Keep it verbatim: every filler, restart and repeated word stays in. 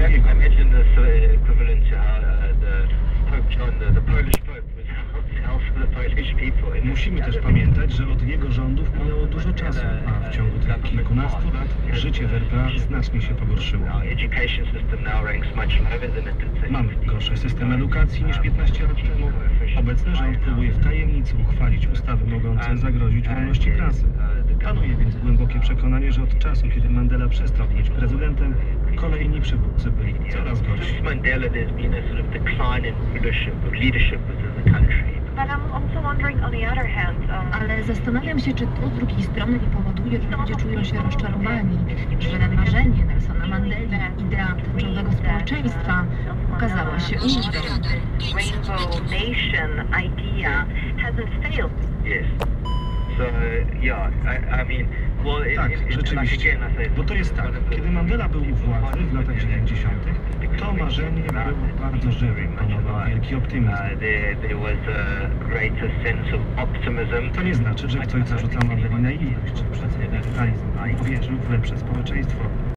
drugiego. imagine this uh, equivalent to how uh, the Pope John, the, the Polish Pope, was hell, hell for the Polish people. Musimy też pamiętać, że od jego rządów minęło dużo czasu, a w ciągu tych kilkunastu lat życie w R P A znacznie się pogorszyło. Our education system now ranks much lower than it did. Mamy gorszy system edukacji niż piętnaście lat temu. Obecny rząd próbuje w tajemnicy uchwalić ustawy mogące zagrozić wolności prasy. Panuje więc głębokie przekonanie, że od czasu, kiedy Mandela przestał być prezydentem, kolejni przywódcy byli coraz gorsi. Since Mandela, there's been a sort of decline in rulership, of leadership within the country. But I'm also wondering on the other hand, um, Ale zastanawiam się, czy to z drugiej strony nie powoduje, że ludzie czują się rozczarowani, że marzenie Nelsona Mandeli, idea tęczowego społeczeństwa okazała się the Rainbow Nation idea hasn't failed. Yes. So, yeah, I, I mean, well, it, Tak, it, it, rzeczywiście. like again, I say, Bo to jest tak, kiedy Mandela był u władzy w latach dziewięćdziesiątych, to marzenie było bardzo żywe, panował wielki optymizm. Uh, there, there was a greater sense of optimism. To nie znaczy, że ktoś zarzuca Mandeli naiwność czy przesadny detalizm, a wierzył w lepsze społeczeństwo.